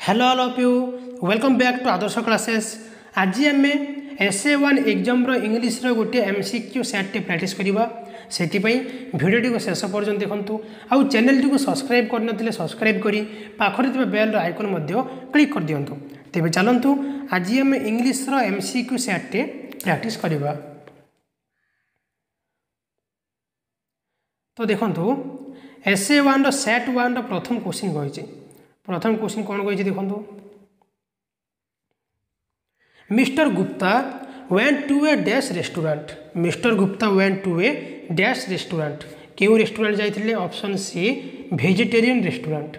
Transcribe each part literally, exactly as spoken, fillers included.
Hello all of you welcome back to Adarsh classes. आज आम S A one exam रो English रो गोटे एमसीक्यू सेट टी प्रैक्टिस करवा से भिडियो को शेष पर्यटन देखूँ आउ चैनल टी को सब्सक्राइब करनथिले सब्सक्राइब करी पाखरे थिबा बेल रो आइकन मध्य क्लिक कर दियंतु। तेबे चलंतु आज आम इंग्लिश रो एमसीक्यू सेट टी प्रैक्टिस करवा। तो देखंतु एस ए वन रो सेट वन रो प्रथम क्वेश्चन कहिछि। प्रथम क्वेश्चन कौन कही देखो, mister Gupta went to a dash restaurant. Mister Gupta went to a dash restaurant. क्यों रेस्टोरेंट जाइथिले? Option C vegetarian restaurant.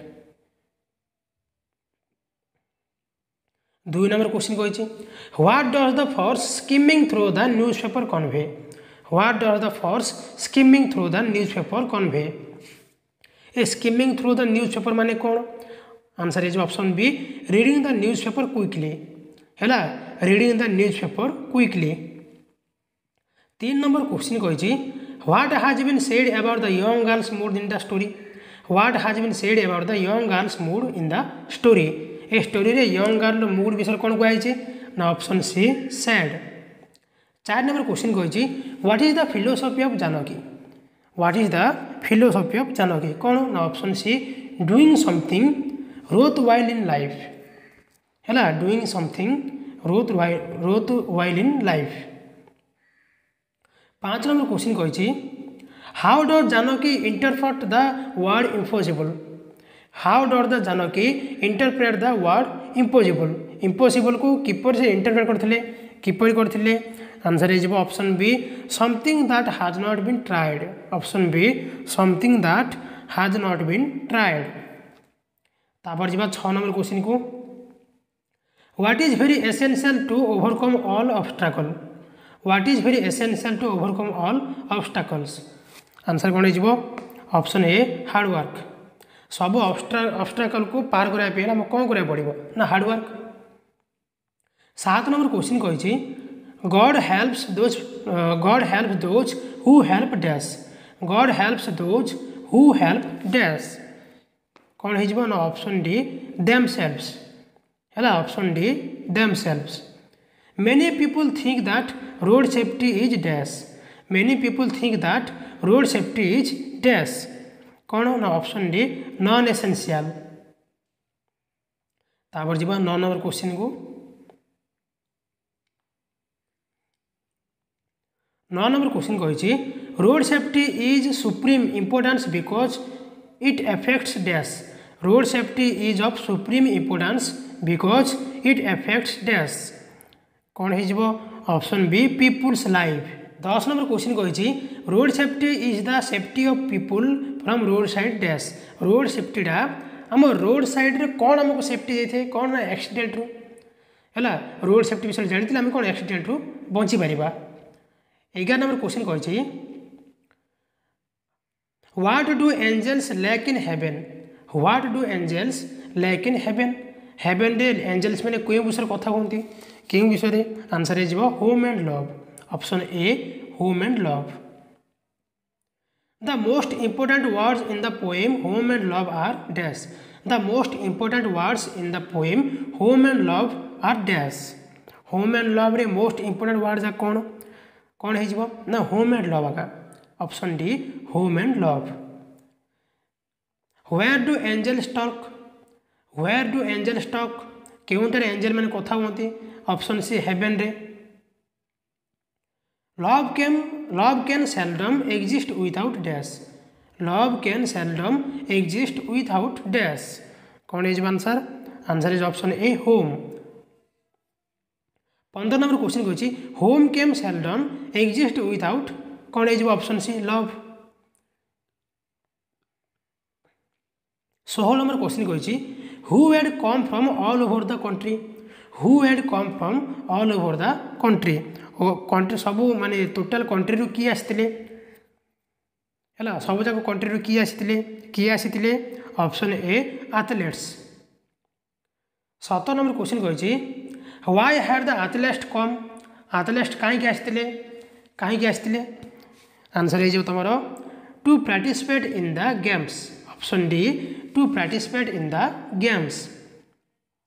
दुई नंबर क्वेश्चन कही, what does the force skimming through the newspaper convey. What does the force skimming through the newspaper convey. ए skimming through the newspaper माने कौन? Answer is option B reading the newspaper quickly. हैला reading the newspaper quickly. तीन number question कही, what has been said about the young girl's mood in the story. What has been said about the young girl's mood in the story. A story रे young girl mood विषय कौन कहुई ना? Option C sad. चार number question कही, what is the philosophy of Janaki. What is the philosophy of Janaki कौन ना? Option C doing something worth while in life. है doing something worth while worth while in life. पाँच number question कही, how does Janaki interpret the word impossible. How does the Janaki interpret the word impossible. Impossible को किपर से interpret करथिले किपर करथिले? Answer is option B something that has not been tried. Option B something that has not been tried. तापर जी छः number question को, what is very essential to overcome all obstacle. What is very essential to overcome all obstacles. Answer कौन हो? Option A hard work. सब obstacle को पार कराया आम कौन कराया पड़ो ना? हार्डवर्क। सात नंबर क्वेश्चन कही, God helps those God help those who help dash. God helps those who help dash कौन हो ना? Option D themselves. है option D themselves. Many people think that road safety is dash. Many people think that road safety is dash कौन ना? Option D non essential. तापर जी नौ number question को, नौ नंबर क्वेश्चन कही, road safety is supreme importance because it affects dash. Road safety is of supreme importance because it affects dash कौन हो? Option B people's life. दस number question कही, road safety is the safety of people from road side dash. Road सेफ्टीटा आम road side रे कौन आमको safety देते कौन ना? एक्सीडेंट रू। है रोड सेफ्टी विषय जानी आम कौन एक्सीडेंट रू बची पार। एगार नंबर क्वेश्चन कही, what do angels lack in heaven. What do angels lack in heaven. Heaven रे एंजल्स मैंने क्यों विषय कथा कहते क्यों विषय? Answer is home and love. Option A home and love. The most important words in the poem home and love are dash. The most important words in the poem home and love are dash. Home and love रे most important words कौन कौन हो ना? Home and love आका। Option D home and love. Where do angels talk. Where do angels talk क्योंटर angel मैंने कथा कहते? ऑप्शन सी हेवन रे। Love can love can seldom exist without dash. Love can seldom exist without dash कौन हो answer? Answer is option A home. पंद्रह number question कही, home can seldom exist without कौन हो? Option C love. सोलह number question कही, who had come from all over the country. Who had come from all over the country. Country सब माने total country रू किए आसते है सब जाक कंट्री रू किए आसते किए आसते? Option A athletes. सतर नंबर क्वेश्चन कही, why had the athletes come. Athletes कहीं आसते कहीं आसते? आंसर हो तुम to participate in the games. Option D to participate in the games.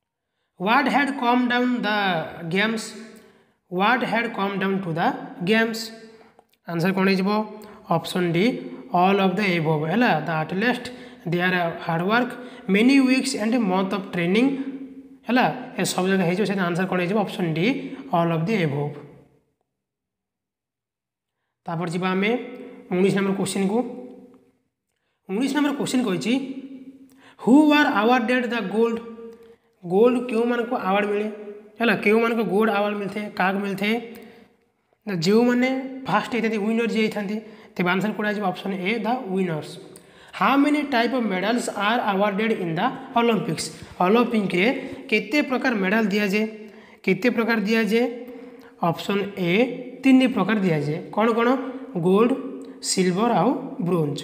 What had calmed down the games? What had calmed down to the games? Answer कौन हो option D all of the above है the artist their hard work many weeks and month of training है ए सब जगह हो answer कौन हो option D all of the above. तापर जी आम उन्नीस नंबर क्वेश्चन को उन्नीस नंबर क्वेश्चन कही who are awarded the gold gold क्यों मान को अवार्ड मिले है क्यों मान को गोल्ड अवार्ड मिलते क्या मिलते जो मैंने फास्ट होते विनर जी होती तेज आंसर कौन आ option A the winners. How many type of medals are awarded in the Olympics Olympic रे केते प्रकार मेडल दिया जाए केते प्रकार दिया जाए ऑप्शन ए तीन प्रकार दिया जाए कौन कौन गोल्ड सिल्वर आउ bronze.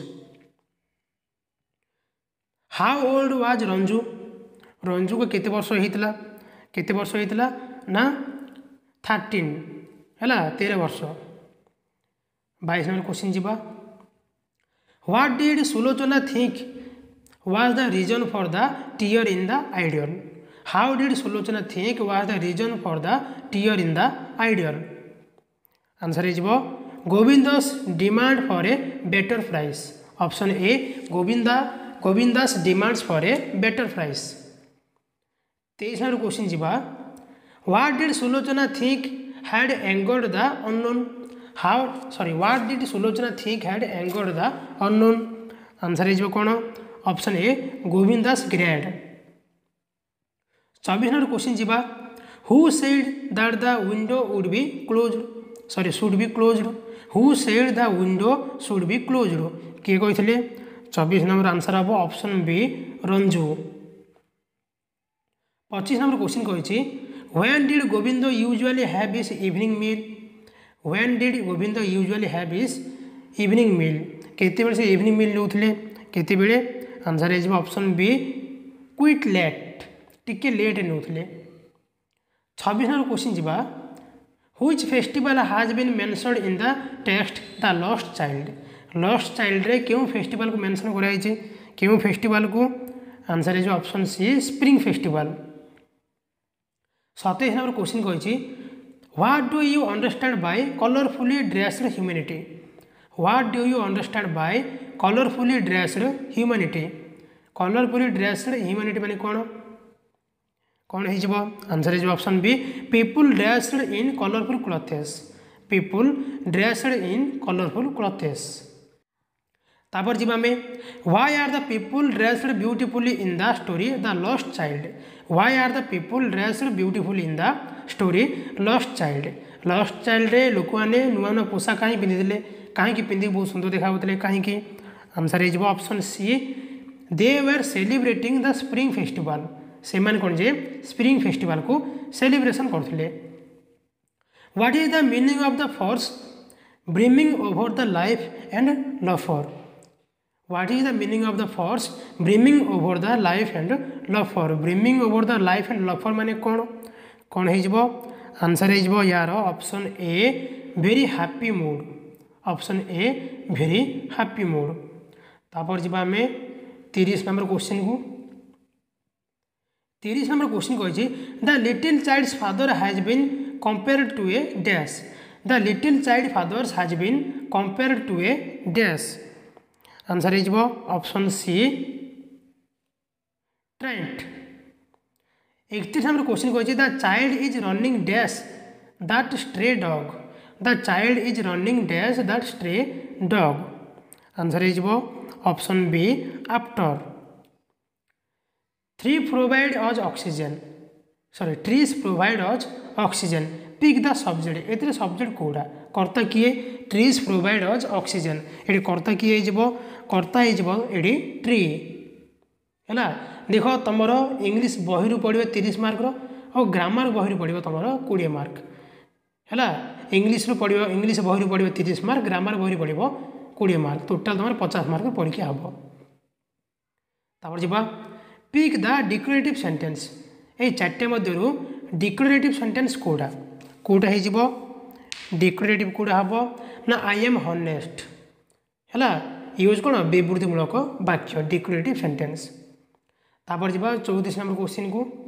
How old was Ranju Ranju को केते वर्ष होता केते वर्ष होता ना थर्टीन है तेरह वर्ष। बाईस नंबर क्वेश्चन जी what did Sulochana think was the reason for the tear in the ideal how did Sulochana think was the reason for the tear in the ideal answer हो Govinda's demand for a better price option A Govinda Govinda's demands for a better price. तेईस number question जी what did Sulochana think had angered the unknown how sorry what did Sulochana think had angered the unknown answer है कौन option A Govinda's greed. चौबीस number question जी who said that the window would be closed sorry should be closed who said the window should be closed किए कही चौबीस number answer हम option B Ranju. पच्चीस number question कही When did Govindo usually have his evening meal? When did Govindo usually have his evening meal? केते बेले से evening मील नौले केते बेले आंसर है ऑप्शन बी क्विट लेट टिके लेट नौले। छब्बीस नंबर क्वेश्चन जी which festival has been mentioned in the text the lost child lost child रे क्यों फेस्टिवल को मेंशन कराई क्यों फेस्टिवल को आंसर है ऑप्शन सी स्प्रिंग फेस्टिवल। सतैश नंबर क्वेश्चन कही what do you understand by colourfully dressed humanity what do you understand by colourfully dressed humanity colourfully dressed humanity माने कौन कौन हो आंसर है option B people dressed in colourful clothes people dressed in colourful clothes. तापर जी आम why are the people dressed beautifully in the story the lost child why are the people dressed beautifully in the story lost child lost child रे लोक मैंने नुआ नुआ पोशाक कहीं पिंधि कहीं पिंधिक बहुत सुंदर देखा कहीं आंसर है option C they were celebrating the spring festival से मैंने कौन जे स्प्रिंग फेस्टिवल को सेलिब्रेशन करते। What is the meaning of the phrase brimming over the life and laughter What is the meaning of the force brimming over the life and love for brimming over the life and love for माने कौन कौन हो answer है यार option A very happy mood option A very happy mood. तापर जी आम तीस नंबर क्वेश्चन को तीस नंबर क्वेश्चन कही the little child's father has been compared to a dash the little child father's has been compared to a dash answer है option C tyrant. इकतीस number question कही the child is running dash that stray dog the child is running dash that stray dog answer है option B after. Three provide us oxygen sorry trees provide us oxygen pick the subject ए subject कौटा कर्ता किए trees provide us oxygen ये कर्ता किए कर्ता ये ट्री है देख तुम इंग्लीश बही पढ़ो तीस मार्क और ग्रामर बही पढ़ो तुम कोड़े मार्क है इंग्लीश पढ़ो इंग्लीश बही पढ़ो तीस मार्क ग्रामर बही पढ़ो कोड़े मार्क टोटाल तुम पचास मार्क परीक्षा हम। तापर जी पिक द डिक्लेरेटिव सेंटेंस ये चार्टे मध्य डिक्लेरेटिव सेंटेंस कौटा कौटा हो डिक्लेरेटिव कौटा हम ना आई एम हनेस्ट है यूज कौन विवृत्तिमूलक वाक्य डिक्लेरेटिव सेंटेंस। तापर जी चौतीस नंबर क्वेश्चन को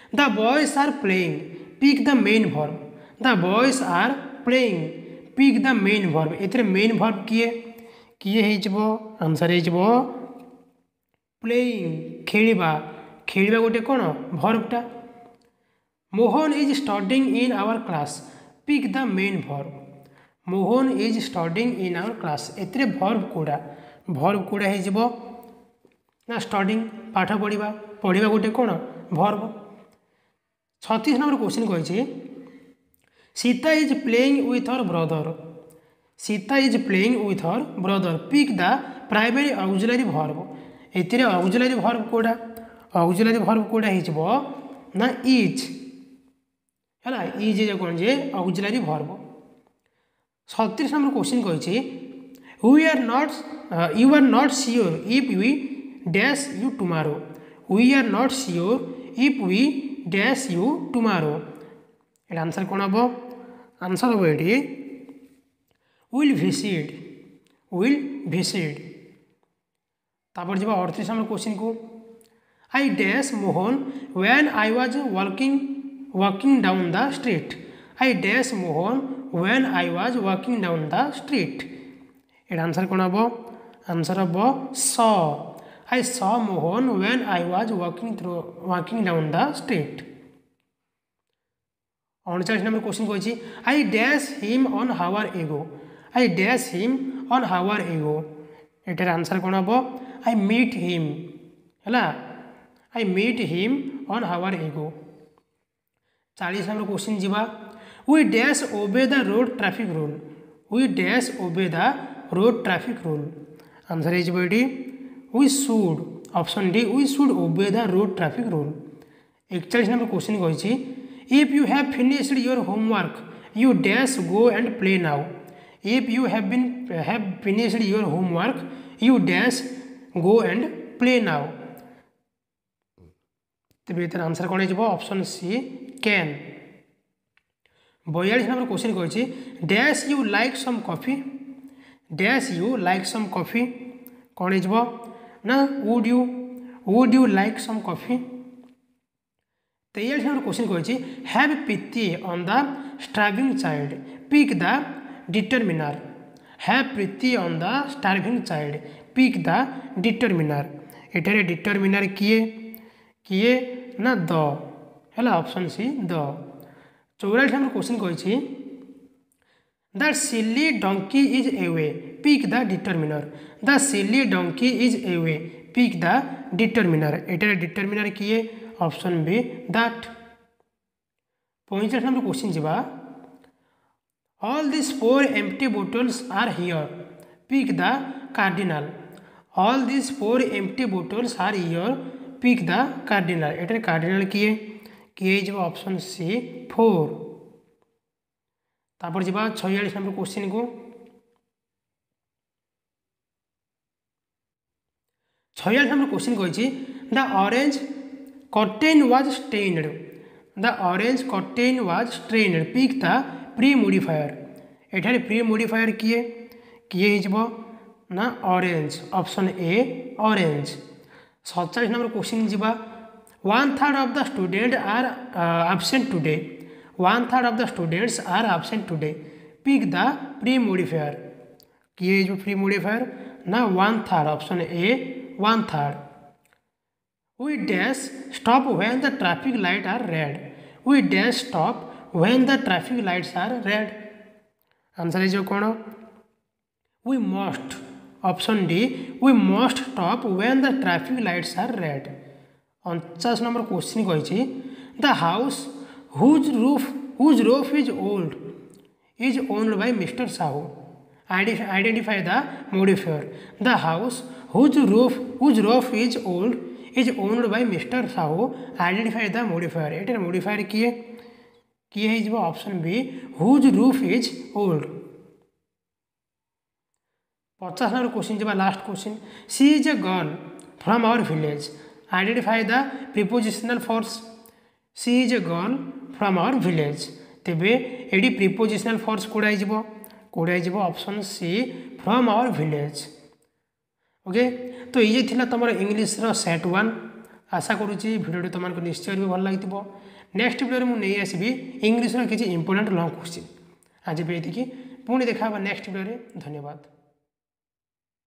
the boys are playing pick the main verb the boys are playing pick the main verb एथिरे मेन वर्ब किए किए हो आंसर हो प्लेइंग खेलिबा खेलिबा गोटे कौन वर्बटा Mohan is studying in our class pick the main verb Mohan is studying in our class एथिरे वर्ब कोड़ा वर्ब कोड़ा हो ना स्टडिंग पाठ पढ़ा पढ़ा गोटे कौन वर्ब छत्तीस नंबर क्वेश्चन कही Sita is playing with her brother Sita is playing with her brother pick the primary auxiliary verb एथिरे ऑक्सिलरी वर्ब कोड़ा ऑक्सिलरी वर्ब कोड़ा हो ना इज है इज कौन जे ऑक्सिलरी वर्ब सैंतीस नंबर क्वेश्चन कही we are not you are not sure if we dash you tomorrow we are not sure if we dash you tomorrow ये आंसर कौन हम आंसर हम ये विल भिसिट विल भिसिट तापर जब अड़तीस नंबर क्वेश्चन को I dash Mohan when I was walking walking down the street I dash Mohan when I was walking down the street ये आंसर कौन हम आंसर हम saw I saw Mohan when I was walking through walking down the street उनचास number question कही I dash him an hour ago I dash him an hour ago एटार answer कौन हम I meet him है I meet him an hour ago चालीस number question जीवा we dash obey the road traffic rule we dash obey the road traffic rule answer हो we should option D we should obey the road traffic rule इकचालीस number question कही if you have finished your homework you dash go and play now if you have been have finished your homework you dash go and play now तेज तर answer कौन हो option C can बयालीस number question कही dash you like some coffee dash you like some coffee कौन हो ना would you would you like some coffee तेयालीस नंबर क्वेश्चन कही have pity on the starving child pick the determiner have pity on the starving child pick the determiner एठारे determiner किए किए ना the है ऑप्शन सी द चौरालीस number question कही the silly donkey is away pick the determiner the silly donkey is away pick the determiner एटारे determiner किए option B that पैंतालीस नंबर क्वेश्चन जीवा all this four empty bottles are here pick the cardinal all this four empty bottles are here pick the cardinal एटारे cardinal किए किए जो option C four तापर जीवा छियालीस नंबर क्वेश्चन को छियालीस नंबर क्वेश्चन कही the orange curtain was stained the orange curtain was stained pick the premodifier एठारे प्री मोडिफायर किए किए हो ना ऑरेंज ऑप्शन ए ऑरेंज सैंतालीस नंबर क्वेश्चन जीवा one third of the student are absent today one third of the students are absent today pick the premodifier किए जो premodifier ना one third option A one third we dash stop when the traffic light are red we dash stop when the traffic lights are red answer है जो कौन we must option D we must stop when the traffic lights are red उनचास number question कही the house whose roof whose roof is old is owned by mister Sahu identify the modifier the house whose roof whose roof is old is owned by mister Sahu identify the modifier एटार modifier किए किए हो option B whose roof is old पचास number question जब last question she is a girl from our village identify the prepositional phrase she is a girl from our village तेबे एडी prepositional phrase कोड़ा हो कोड़ा हो option C from our village okay तो ये थिला तुम इंग्लीश रो सेट वन आशा करुच्ची भिडियो तुमको निश्चय भी भल लगी। नेक्स्ट वीडियो में नहीं आसबि इंग्लीश किसी इंपोर्टेंट लॉन्ग क्वेश्चन। आज भी ये पुणी देखा नेक्स्ट वीडियो। धन्यवाद।